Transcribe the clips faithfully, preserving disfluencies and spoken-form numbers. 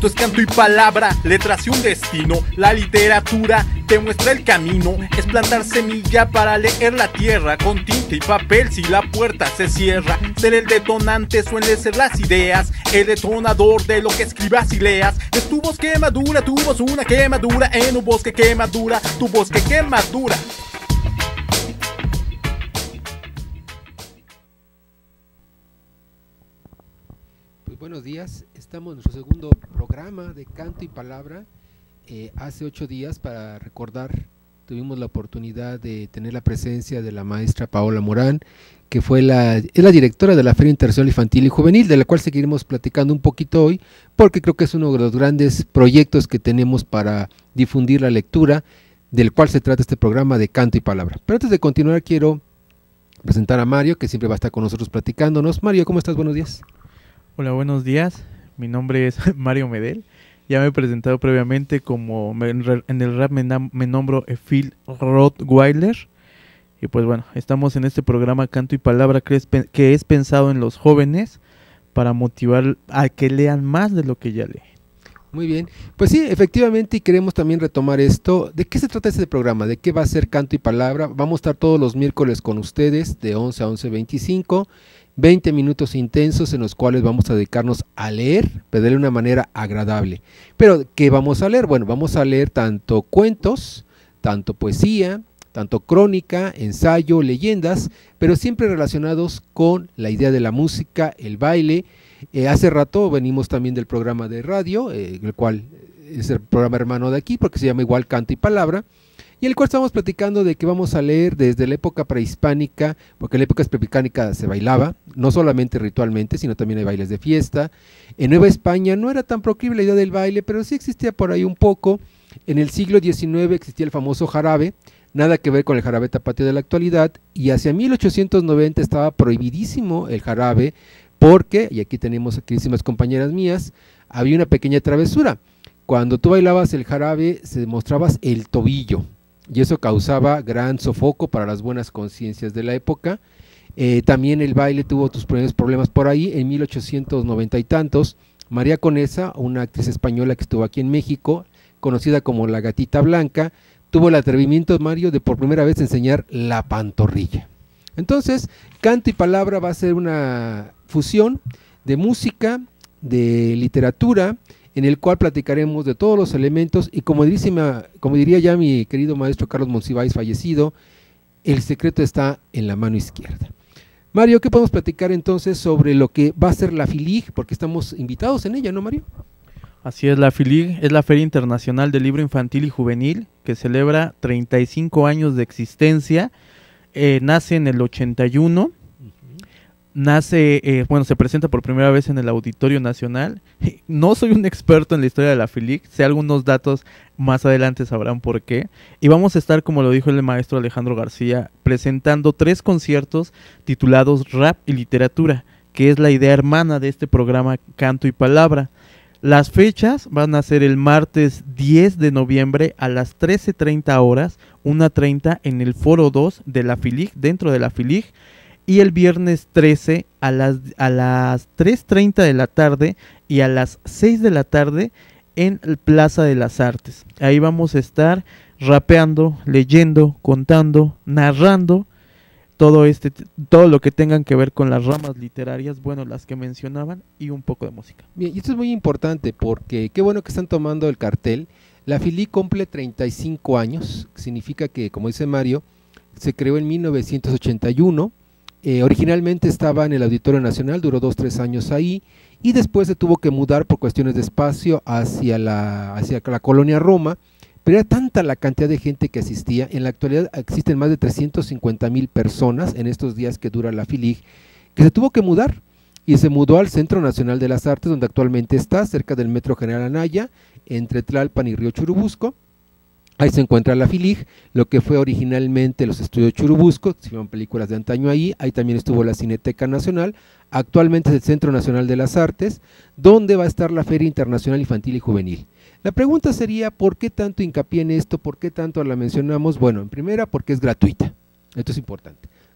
Esto es canto y palabra, letras y un destino. La literatura te muestra el camino. Es plantar semilla para leer la tierra. Con tinta y papel si la puerta se cierra. Ser el detonante suele ser las ideas. El detonador de lo que escribas y leas. Es tu voz que madura, tu voz una quemadura. En un bosque que madura, tu bosque que madura. Buenos días, estamos en nuestro segundo programa de Canto y Palabra. Eh, hace ocho días, para recordar, tuvimos la oportunidad de tener la presencia de la maestra Paola Morán, que fue la, es la directora de la Feria Internacional Infantil y Juvenil, de la cual seguiremos platicando un poquito hoy, porque creo que es uno de los grandes proyectos que tenemos para difundir la lectura, del cual se trata este programa de Canto y Palabra. Pero antes de continuar, quiero presentar a Mario, que siempre va a estar con nosotros platicándonos. Mario, ¿cómo estás? Buenos días. Hola, buenos días. Mi nombre es Mario Medel. Ya me he presentado previamente como en el rap me, me nombro Phil Rottweiler. Y pues bueno, estamos en este programa Canto y Palabra que es, que es pensado en los jóvenes para motivar a que lean más de lo que ya leen. Muy bien, pues sí, efectivamente, y queremos también retomar esto. ¿De qué se trata este programa? ¿De qué va a ser Canto y Palabra? Vamos a estar todos los miércoles con ustedes de once a once veinticinco. veinte minutos intensos en los cuales vamos a dedicarnos a leer, pero de una manera agradable. Pero, ¿qué vamos a leer? Bueno, vamos a leer tanto cuentos, tanto poesía, tanto crónica, ensayo, leyendas, pero siempre relacionados con la idea de la música, el baile. Eh, hace rato venimos también del programa de radio, eh, el cual es el programa hermano de aquí, porque se llama igual Canto y Palabra, y el cual estamos platicando de que vamos a leer desde la época prehispánica, porque en la época prehispánica se bailaba, no solamente ritualmente, sino también hay bailes de fiesta. En Nueva España no era tan proclive la idea del baile, pero sí existía por ahí un poco. En el siglo diecinueve existía el famoso jarabe, nada que ver con el jarabe tapatío de la actualidad, y hacia mil ochocientos noventa estaba prohibidísimo el jarabe, porque, y aquí tenemos a queridísimas compañeras mías, había una pequeña travesura. Cuando tú bailabas el jarabe, se mostrabas el tobillo, y eso causaba gran sofoco para las buenas conciencias de la época. Eh, también el baile tuvo sus primeros problemas por ahí, en mil ochocientos noventa y tantos, María Conesa, una actriz española que estuvo aquí en México, conocida como la Gatita Blanca, tuvo el atrevimiento, Mario, de por primera vez enseñar la pantorrilla. Entonces, Canto y Palabra va a ser una fusión de música, de literatura, en el cual platicaremos de todos los elementos y como, dirísima, como diría ya mi querido maestro Carlos Monsiváis, fallecido, el secreto está en la mano izquierda. Mario, ¿qué podemos platicar entonces sobre lo que va a ser la FILIG? Porque estamos invitados en ella, ¿no, Mario? Así es, la FILIG es la Feria Internacional del Libro Infantil y Juvenil, que celebra treinta y cinco años de existencia, eh, nace en el ochenta y uno, nace, eh, bueno, se presenta por primera vez en el Auditorio Nacional. No soy un experto en la historia de la FILIG, sé algunos datos, más adelante sabrán por qué. Y vamos a estar, como lo dijo el maestro Alejandro García, presentando tres conciertos titulados Rap y Literatura, que es la idea hermana de este programa Canto y Palabra. Las fechas van a ser el martes diez de noviembre a las trece treinta horas, una treinta en el Foro dos de la FILIG, dentro de la FILIG, y el viernes trece a las, a las tres treinta de la tarde y a las seis de la tarde en el Plaza de las Artes. Ahí vamos a estar rapeando, leyendo, contando, narrando, todo, este, todo lo que tengan que ver con las ramas literarias, bueno, las que mencionaban, y un poco de música. Bien, y esto es muy importante porque qué bueno que están tomando el cartel. La FILIG cumple treinta y cinco años, significa que, como dice Mario, se creó en mil novecientos ochenta y uno. Eh, originalmente estaba en el Auditorio Nacional, duró dos, tres años ahí, y después se tuvo que mudar por cuestiones de espacio hacia la, hacia la colonia Roma, pero era tanta la cantidad de gente que asistía. En la actualidad existen más de trescientas cincuenta mil personas en estos días que dura la FILIG, que se tuvo que mudar, y se mudó al Centro Nacional de las Artes, donde actualmente está, cerca del Metro General Anaya, entre Tlalpan y Río Churubusco. Ahí se encuentra la FILIG, lo que fue originalmente los estudios Churubusco, se hicieron películas de antaño ahí, ahí también estuvo la Cineteca Nacional, actualmente es el Centro Nacional de las Artes, donde va a estar la Feria Internacional Infantil y Juvenil. La pregunta sería, ¿por qué tanto hincapié en esto? ¿Por qué tanto la mencionamos? Bueno, en primera, porque es gratuita, esto es importante.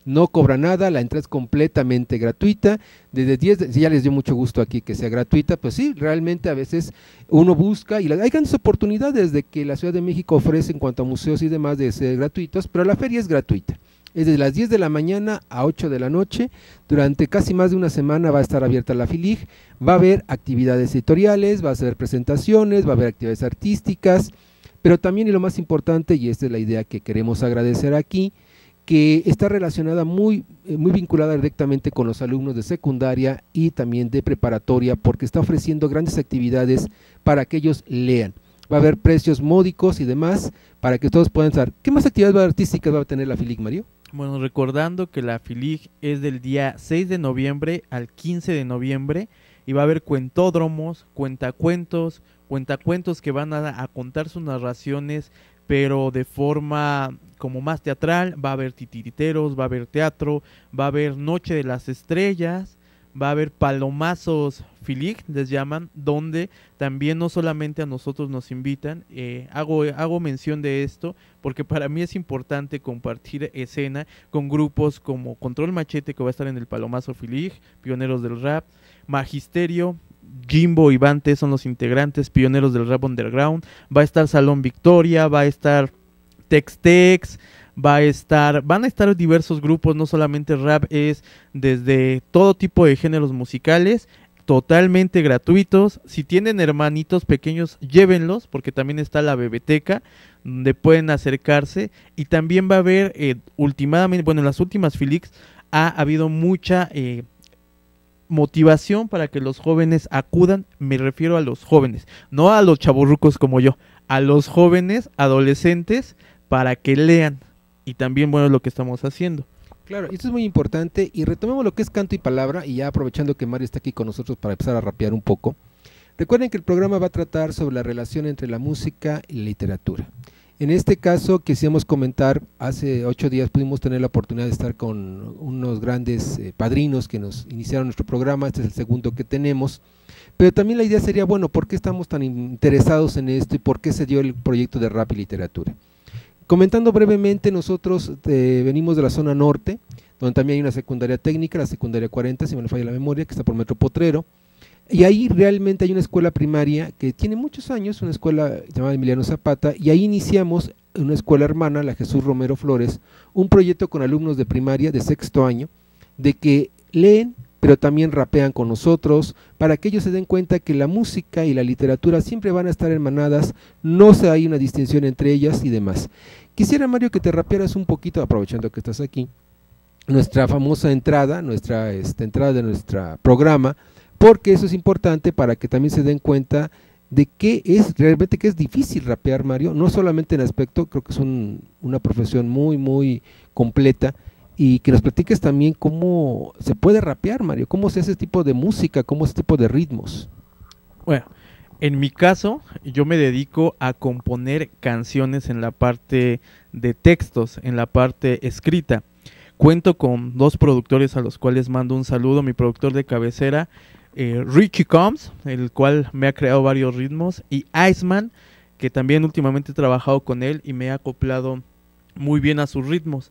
no cobra nada, la entrada es completamente gratuita, desde diez, de, si ya les dio mucho gusto aquí que sea gratuita, pues sí, realmente a veces uno busca, y la, hay grandes oportunidades de que la Ciudad de México ofrece en cuanto a museos y demás de ser gratuitos, pero la feria es gratuita. Es de las diez de la mañana a ocho de la noche, durante casi más de una semana va a estar abierta la FILIG, va a haber actividades editoriales, va a haber presentaciones, va a haber actividades artísticas, pero también, y lo más importante, y esta es la idea que queremos agradecer aquí, que está relacionada muy, muy vinculada directamente con los alumnos de secundaria y también de preparatoria, porque está ofreciendo grandes actividades para que ellos lean. Va a haber precios módicos y demás, para que todos puedan saber. ¿Qué más actividades artísticas va a tener la FILIG, Mario? Bueno, recordando que la FILIG es del día seis de noviembre al quince de noviembre y va a haber cuentódromos, cuentacuentos, cuentacuentos que van a, a contar sus narraciones, pero de forma como más teatral. Va a haber titiriteros, va a haber teatro, va a haber Noche de las Estrellas, va a haber palomazos FILIG, les llaman, donde también no solamente a nosotros nos invitan, eh, hago, hago mención de esto porque para mí es importante compartir escena con grupos como Control Machete, que va a estar en el palomazo FILIG, Pioneros del Rap, Magisterio, Jimbo y Vante son los integrantes, Pioneros del Rap Underground, va a estar Salón Victoria, va a estar Tex Tex, va a estar, van a estar diversos grupos, no solamente rap, es desde todo tipo de géneros musicales, totalmente gratuitos. Si tienen hermanitos pequeños, llévenlos, porque también está la Bebeteca, donde pueden acercarse, y también va a haber, eh, últimamente, bueno, en las últimas FILIGs ha habido mucha eh, motivación para que los jóvenes acudan, me refiero a los jóvenes, no a los chavorrucos como yo, a los jóvenes, adolescentes, para que lean. Y también, bueno, es lo que estamos haciendo. Claro, esto es muy importante, y retomemos lo que es canto y palabra, y ya aprovechando que Mario está aquí con nosotros para empezar a rapear un poco. Recuerden que el programa va a tratar sobre la relación entre la música y la literatura. En este caso, quisimos comentar, hace ocho días pudimos tener la oportunidad de estar con unos grandes eh, padrinos que nos iniciaron nuestro programa, este es el segundo que tenemos, pero también la idea sería, bueno, ¿por qué estamos tan interesados en esto y por qué se dio el proyecto de rap y literatura? Comentando brevemente, nosotros eh, venimos de la zona norte, donde también hay una secundaria técnica, la secundaria cuarenta, si me no falla la memoria, que está por Metro Potrero, y ahí realmente hay una escuela primaria que tiene muchos años, una escuela llamada Emiliano Zapata, y ahí iniciamos una escuela hermana, la Jesús Romero Flores, un proyecto con alumnos de primaria de sexto año, de que leen, pero también rapean con nosotros, para que ellos se den cuenta que la música y la literatura siempre van a estar hermanadas, no se hay una distinción entre ellas y demás. Quisiera, Mario, que te rapearas un poquito, aprovechando que estás aquí, nuestra famosa entrada, nuestra esta, entrada de nuestro programa, porque eso es importante para que también se den cuenta de que es realmente que es difícil rapear, Mario, no solamente en aspecto, creo que es un, una profesión muy, muy completa, y que nos platiques también cómo se puede rapear, Mario, cómo se hace ese tipo de música, cómo ese tipo de ritmos. Bueno, en mi caso, yo me dedico a componer canciones en la parte de textos, en la parte escrita. Cuento con dos productores a los cuales mando un saludo, mi productor de cabecera, eh, Richie Combs, el cual me ha creado varios ritmos, y Iceman, que también últimamente he trabajado con él y me he acoplado muy bien a sus ritmos.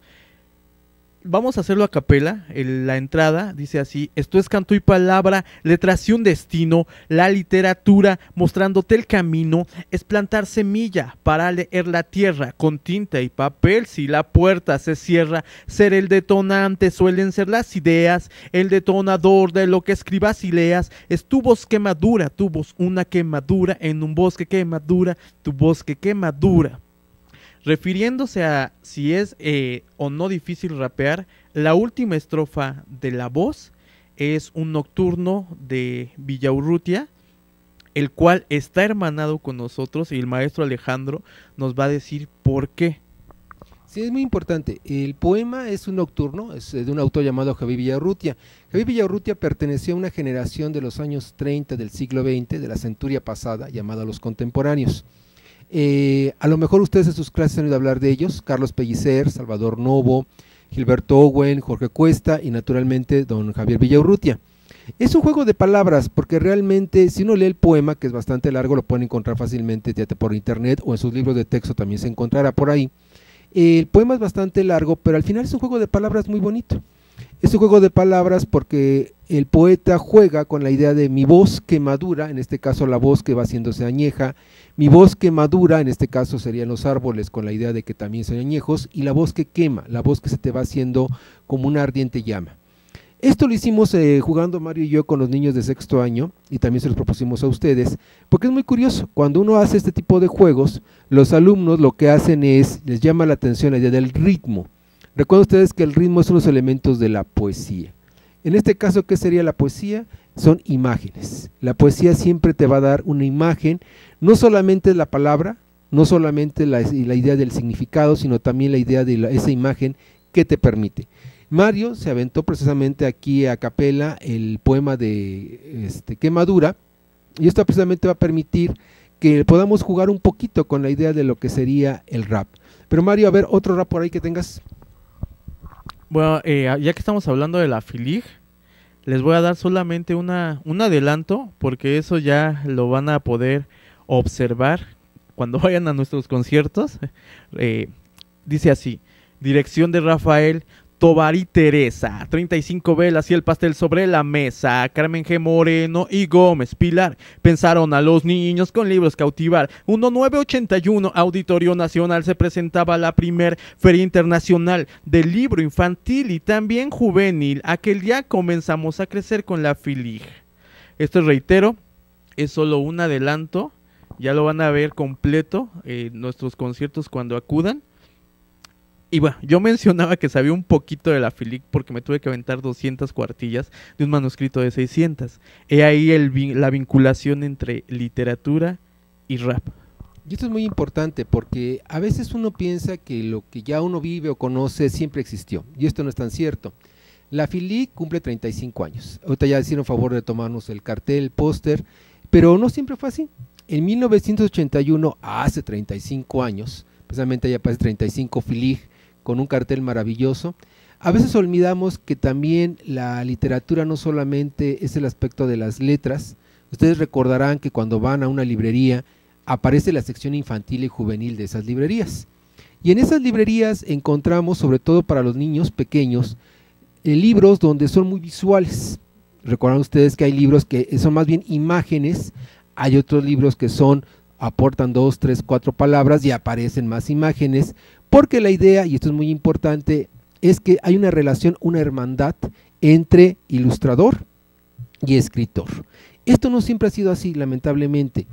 Vamos a hacerlo a capela. El, la entrada dice así: esto es canto y palabra, letras y un destino, la literatura mostrándote el camino, es plantar semilla para leer la tierra, con tinta y papel si la puerta se cierra, ser el detonante suelen ser las ideas, el detonador de lo que escribas y leas, es tu voz que madura, tu voz una quemadura, en un bosque que madura, tu bosque que madura. Refiriéndose a si es eh, o no difícil rapear, la última estrofa de La Voz es un nocturno de Villaurrutia, el cual está hermanado con nosotros, y el maestro Alejandro nos va a decir por qué. Sí, es muy importante. El poema es un nocturno, es de un autor llamado Javier Villaurrutia. Javier Villaurrutia perteneció a una generación de los años treinta del siglo veinte, de la centuria pasada, llamada los contemporáneos. Eh, a lo mejor ustedes en sus clases han oído hablar de ellos: Carlos Pellicer, Salvador Novo, Gilberto Owen, Jorge Cuesta y naturalmente don Javier Villaurrutia. Es un juego de palabras, porque realmente si uno lee el poema, que es bastante largo, lo pueden encontrar fácilmente por internet o en sus libros de texto también se encontrará por ahí. El poema es bastante largo, pero al final es un juego de palabras muy bonito. Es un juego de palabras porque el poeta juega con la idea de mi voz que madura, en este caso la voz que va haciéndose añeja, mi voz que madura, en este caso serían los árboles con la idea de que también son añejos, y la voz que quema, la voz que se te va haciendo como una ardiente llama. Esto lo hicimos eh, jugando Mario y yo con los niños de sexto año, y también se los propusimos a ustedes, porque es muy curioso, cuando uno hace este tipo de juegos, los alumnos lo que hacen es, les llama la atención la idea del ritmo. Recuerden ustedes que el ritmo es uno de los elementos de la poesía. En este caso, ¿qué sería la poesía? Son imágenes. La poesía siempre te va a dar una imagen, no solamente la palabra, no solamente la, la idea del significado, sino también la idea de la, esa imagen que te permite. Mario se aventó precisamente aquí a capela el poema de este, Quemadura, y esto precisamente va a permitir que podamos jugar un poquito con la idea de lo que sería el rap. Pero Mario, a ver, otro rap por ahí que tengas. Bueno, eh, ya que estamos hablando de la Filig, les voy a dar solamente una, un adelanto, porque eso ya lo van a poder observar cuando vayan a nuestros conciertos. Eh, dice así: dirección de Rafael Tovar y Teresa, treinta y cinco velas y el pastel sobre la mesa, Carmen G. Moreno y Gómez Pilar pensaron a los niños con libros cautivar. diecinueve ochenta y uno, Auditorio Nacional, se presentaba la primer Feria Internacional del Libro Infantil y también Juvenil. Aquel día comenzamos a crecer con la Filig. Esto, reitero, es solo un adelanto, ya lo van a ver completo en eh, nuestros conciertos cuando acudan. Y bueno, yo mencionaba que sabía un poquito de la Filig porque me tuve que aventar doscientas cuartillas de un manuscrito de seiscientas. He ahí el, la vinculación entre literatura y rap. Y esto es muy importante porque a veces uno piensa que lo que ya uno vive o conoce siempre existió, y esto no es tan cierto. La Filig cumple treinta y cinco años. Ahorita ya hicieron favor de tomarnos el cartel, el póster, pero no siempre fue así. En mil novecientos ochenta y uno, hace treinta y cinco años, precisamente ya aparece treinta y cinco Filig, con un cartel maravilloso. A veces olvidamos que también la literatura no solamente es el aspecto de las letras. Ustedes recordarán que cuando van a una librería aparece la sección infantil y juvenil de esas librerías. Y en esas librerías encontramos, sobre todo para los niños pequeños, eh, libros donde son muy visuales. Recuerdan ustedes que hay libros que son más bien imágenes, hay otros libros que son aportan dos, tres, cuatro palabras y aparecen más imágenes, porque la idea, y esto es muy importante, es que hay una relación, una hermandad entre ilustrador y escritor. Esto no siempre ha sido así, lamentablemente.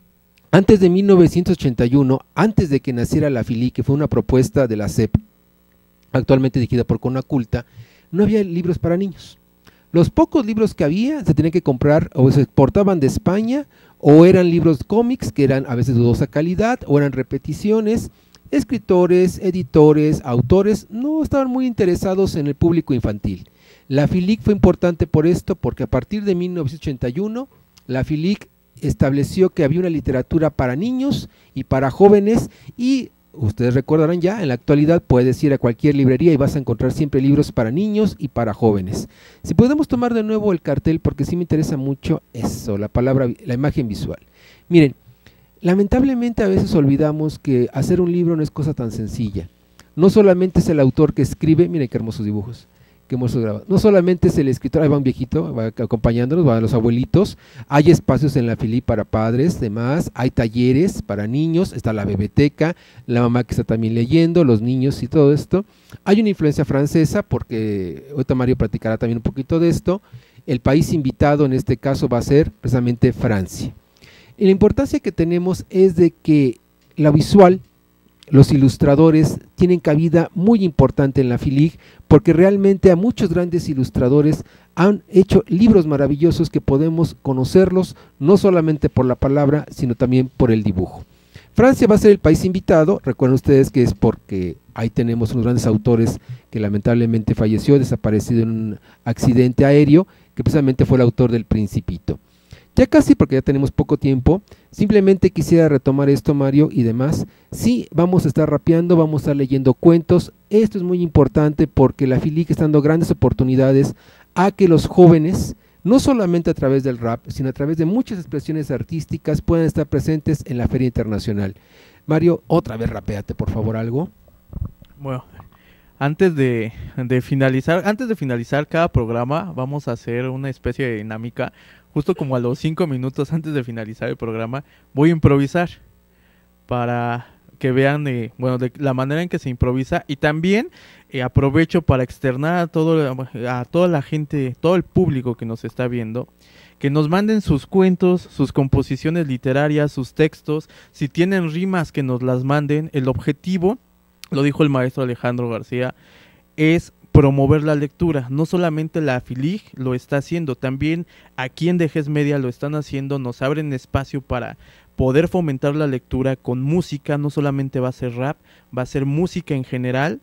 Antes de mil novecientos ochenta y uno, antes de que naciera la Filig, que fue una propuesta de la S E P, actualmente dirigida por Conaculta, no había libros para niños. Los pocos libros que había se tenían que comprar o se exportaban de España, o eran libros cómics que eran a veces de dudosa calidad, o eran repeticiones. Escritores, editores, autores no estaban muy interesados en el público infantil. La Filig fue importante por esto, porque a partir de mil novecientos ochenta y uno, la Filig estableció que había una literatura para niños y para jóvenes, y ustedes recordarán ya, en la actualidad puedes ir a cualquier librería y vas a encontrar siempre libros para niños y para jóvenes. Si podemos tomar de nuevo el cartel, porque sí me interesa mucho eso, la palabra, la imagen visual. Miren, lamentablemente a veces olvidamos que hacer un libro no es cosa tan sencilla. No solamente es el autor que escribe, miren qué hermosos dibujos, qué hermosos grabados. No solamente es el escritor, ahí va un viejito, va acompañándonos, van los abuelitos. Hay espacios en la Filig para padres, demás, hay talleres para niños, está la biblioteca, la mamá que está también leyendo, los niños y todo esto. Hay una influencia francesa, porque ahorita Mario platicará también un poquito de esto. El país invitado en este caso va a ser precisamente Francia. Y la importancia que tenemos es de que la visual, los ilustradores tienen cabida muy importante en la Filig, porque realmente a muchos grandes ilustradores han hecho libros maravillosos que podemos conocerlos no solamente por la palabra, sino también por el dibujo. Francia va a ser el país invitado. Recuerden ustedes que es porque ahí tenemos unos grandes autores que lamentablemente falleció, desaparecido en un accidente aéreo, que precisamente fue el autor del Principito. Ya casi, porque ya tenemos poco tiempo, simplemente quisiera retomar esto, Mario, y demás. Sí, vamos a estar rapeando, vamos a estar leyendo cuentos. Esto es muy importante porque la Filig está dando grandes oportunidades a que los jóvenes, no solamente a través del rap, sino a través de muchas expresiones artísticas, puedan estar presentes en la Feria Internacional. Mario, otra vez rapéate, por favor, algo. Bueno, antes de, de finalizar, antes de finalizar cada programa, vamos a hacer una especie de dinámica. Justo como a los cinco minutos antes de finalizar el programa, voy a improvisar para que vean, eh, bueno, de la manera en que se improvisa, y también eh, aprovecho para externar a todo, a toda la gente, todo el público que nos está viendo, que nos manden sus cuentos, sus composiciones literarias, sus textos, si tienen rimas que nos las manden. El objetivo, lo dijo el maestro Alejandro García, es promover la lectura. No solamente la FILIG lo está haciendo, también aquí en Dejez Media lo están haciendo, nos abren espacio para poder fomentar la lectura con música. No solamente va a ser rap, va a ser música en general,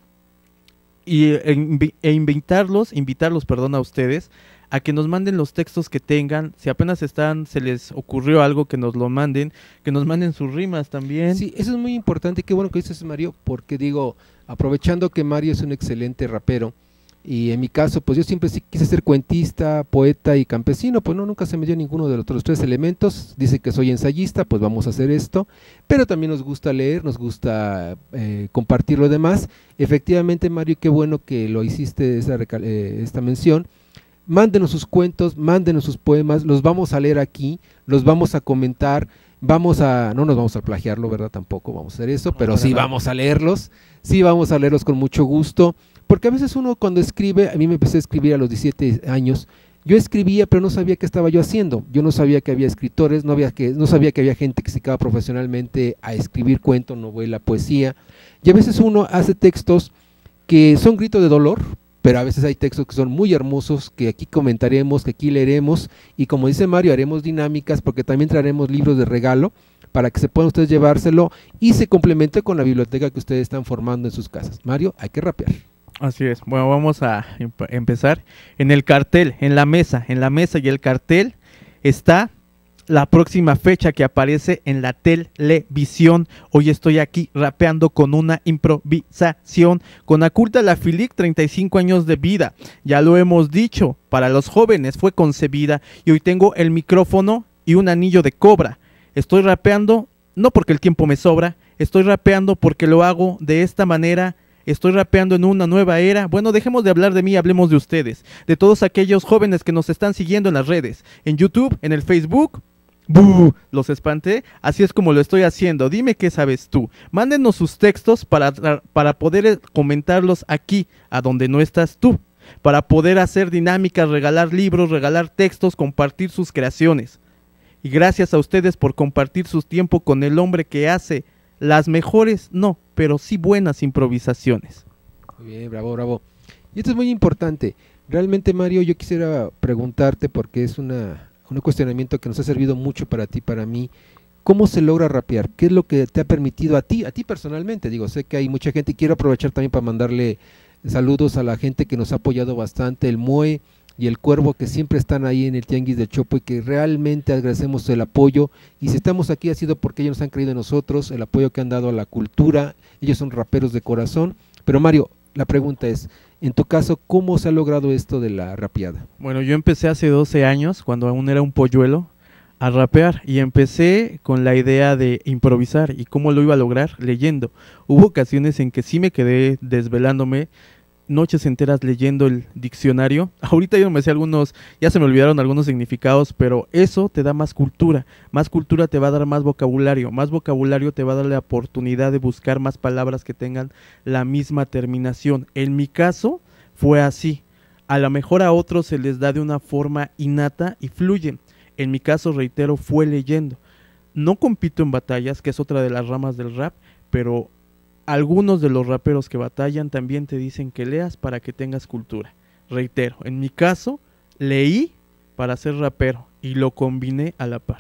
y, e, e invitarlos, invitarlos, perdón, a ustedes, a que nos manden los textos que tengan. Si apenas están, se les ocurrió algo, que nos lo manden, que nos manden sus rimas también. Sí, eso es muy importante, qué bueno que dices, Mario, porque digo, aprovechando que Mario es un excelente rapero, y en mi caso, pues yo siempre sí quise ser cuentista, poeta y campesino, pues no, nunca se me dio ninguno de los otros tres elementos. Dice que soy ensayista, pues vamos a hacer esto, pero también nos gusta leer, nos gusta eh, compartir lo demás. Efectivamente, Mario, qué bueno que lo hiciste, esa, eh, esta mención. Mándenos sus cuentos, mándenos sus poemas, los vamos a leer aquí, los vamos a comentar, vamos a, no nos vamos a plagiarlo, ¿verdad? Tampoco vamos a hacer eso, pero sí vamos a leerlos, sí vamos a leerlos con mucho gusto, porque a veces uno cuando escribe, a mí me empecé a escribir a los diecisiete años, yo escribía pero no sabía qué estaba yo haciendo, yo no sabía que había escritores, no, había que, no sabía que había gente que se dedicaba profesionalmente a escribir cuento, novela, poesía, y a veces uno hace textos que son gritos de dolor, pero a veces hay textos que son muy hermosos, que aquí comentaremos, que aquí leeremos, y como dice Mario, haremos dinámicas, porque también traeremos libros de regalo, para que se puedan ustedes llevárselo, y se complemente con la biblioteca que ustedes están formando en sus casas. Mario, hay que rapear. Así es. Bueno, vamos a emp- empezar. En el cartel, en la mesa, en la mesa y el cartel está la próxima fecha que aparece en la televisión. Hoy estoy aquí rapeando con una improvisación con Aculta la FILIG, treinta y cinco años de vida. Ya lo hemos dicho, para los jóvenes fue concebida, y hoy tengo el micrófono y un anillo de cobra. Estoy rapeando no porque el tiempo me sobra, estoy rapeando porque lo hago de esta manera. Estoy rapeando en una nueva era. Bueno, dejemos de hablar de mí, hablemos de ustedes, de todos aquellos jóvenes que nos están siguiendo en las redes, en YouTube, en el Facebook. ¡Bú! Los espanté. Así es como lo estoy haciendo. Dime qué sabes tú. Mándenos sus textos para, para poder comentarlos aquí, a donde no estás tú, para poder hacer dinámicas, regalar libros, regalar textos, compartir sus creaciones. Y gracias a ustedes por compartir su tiempo con el hombre que hace las mejores, no, pero sí buenas improvisaciones. Muy bien, bravo, bravo. Y esto es muy importante. Realmente, Mario, yo quisiera preguntarte, porque es una, un cuestionamiento que nos ha servido mucho para ti, para mí. ¿Cómo se logra rapear? ¿Qué es lo que te ha permitido a ti, a ti personalmente? Digo, sé que hay mucha gente, y quiero aprovechar también para mandarle saludos a la gente que nos ha apoyado bastante, el Mue y el Cuervo, que siempre están ahí en el Tianguis del Chopo, y que realmente agradecemos el apoyo. Y si estamos aquí ha sido porque ellos nos han creído en nosotros, el apoyo que han dado a la cultura. Ellos son raperos de corazón. Pero Mario, la pregunta es, en tu caso, ¿cómo se ha logrado esto de la rapeada? Bueno, yo empecé hace doce años, cuando aún era un polluelo, a rapear, y empecé con la idea de improvisar. ¿Y cómo lo iba a lograr? Leyendo. Hubo ocasiones en que sí me quedé desvelándome noches enteras leyendo el diccionario. Ahorita yo no me sé algunos, ya se me olvidaron algunos significados, pero eso te da más cultura, más cultura te va a dar más vocabulario, más vocabulario te va a dar la oportunidad de buscar más palabras que tengan la misma terminación. En mi caso fue así, a lo mejor a otros se les da de una forma innata y fluye. En mi caso, reitero, fue leyendo. No compito en batallas, que es otra de las ramas del rap, pero algunos de los raperos que batallan también te dicen que leas para que tengas cultura. Reitero, en mi caso, leí para ser rapero y lo combiné a la par.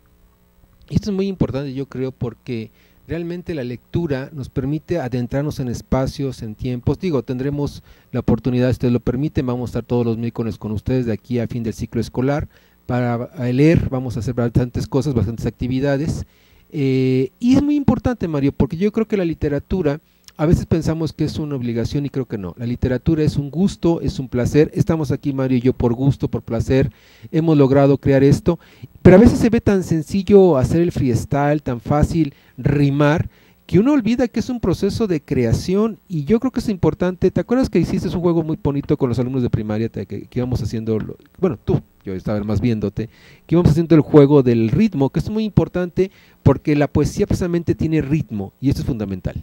Esto es muy importante, yo creo, porque realmente la lectura nos permite adentrarnos en espacios, en tiempos. Digo, tendremos la oportunidad, si ustedes lo permiten, vamos a estar todos los miércoles con ustedes de aquí a fin del ciclo escolar para leer. Vamos a hacer bastantes cosas, bastantes actividades. Eh, y es muy importante, Mario, porque yo creo que la literatura, a veces pensamos que es una obligación y creo que no. La literatura es un gusto, es un placer. Estamos aquí, Mario y yo, por gusto, por placer. Hemos logrado crear esto, pero a veces se ve tan sencillo hacer el freestyle, tan fácil rimar, que uno olvida que es un proceso de creación, y yo creo que es importante. ¿Te acuerdas que hiciste un juego muy bonito con los alumnos de primaria, te, que, que íbamos haciendo, lo, bueno, tú, yo estaba más viéndote, que íbamos haciendo el juego del ritmo, que es muy importante porque la poesía precisamente tiene ritmo, y esto es fundamental.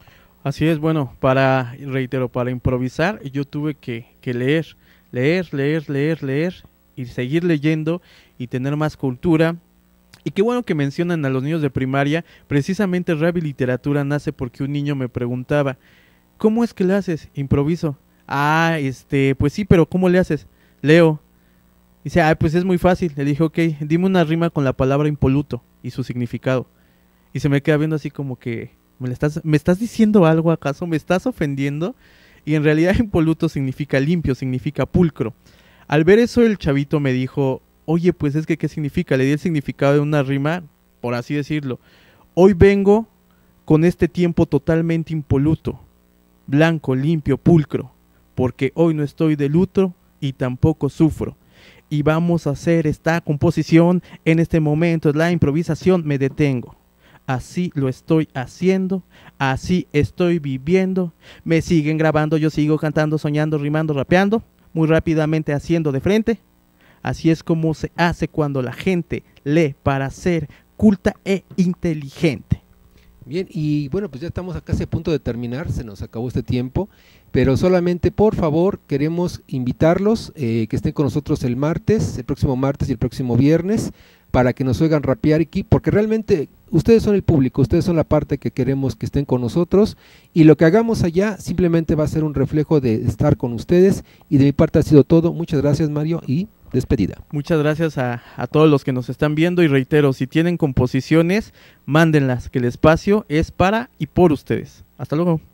Así es, bueno, para, reitero, para improvisar yo tuve que, que leer, leer, leer, leer, leer, y seguir leyendo y tener más cultura. Y qué bueno que mencionan a los niños de primaria. Precisamente Rap y Literatura nace porque un niño me preguntaba, ¿cómo es que le haces? Improviso. Ah, este, pues sí, pero ¿cómo le haces? Leo. Dice, ah, pues es muy fácil. Le dije, ok, dime una rima con la palabra impoluto y su significado. Y se me queda viendo así como que, ¿me, le estás, ¿me estás diciendo algo acaso? ¿Me estás ofendiendo? Y en realidad impoluto significa limpio, significa pulcro. Al ver eso el chavito me dijo, oye, pues es que ¿qué significa? Le di el significado de una rima, por así decirlo. Hoy vengo con este tiempo totalmente impoluto, blanco, limpio, pulcro, porque hoy no estoy de luto y tampoco sufro. Y vamos a hacer esta composición, en este momento es la improvisación, me detengo. Así lo estoy haciendo, así estoy viviendo, me siguen grabando, yo sigo cantando, soñando, rimando, rapeando, muy rápidamente haciendo de frente. Así es como se hace cuando la gente lee para ser culta e inteligente. Bien, y bueno, pues ya estamos a casi a punto de terminar, se nos acabó este tiempo, pero solamente por favor queremos invitarlos, eh, que estén con nosotros el martes, el próximo martes y el próximo viernes, para que nos oigan rapear aquí, porque realmente ustedes son el público, ustedes son la parte que queremos que estén con nosotros, y lo que hagamos allá simplemente va a ser un reflejo de estar con ustedes, y de mi parte ha sido todo. Muchas gracias, Mario, y despedida. Muchas gracias a, a todos los que nos están viendo, y reitero, si tienen composiciones, mándenlas, que el espacio es para y por ustedes. Hasta luego.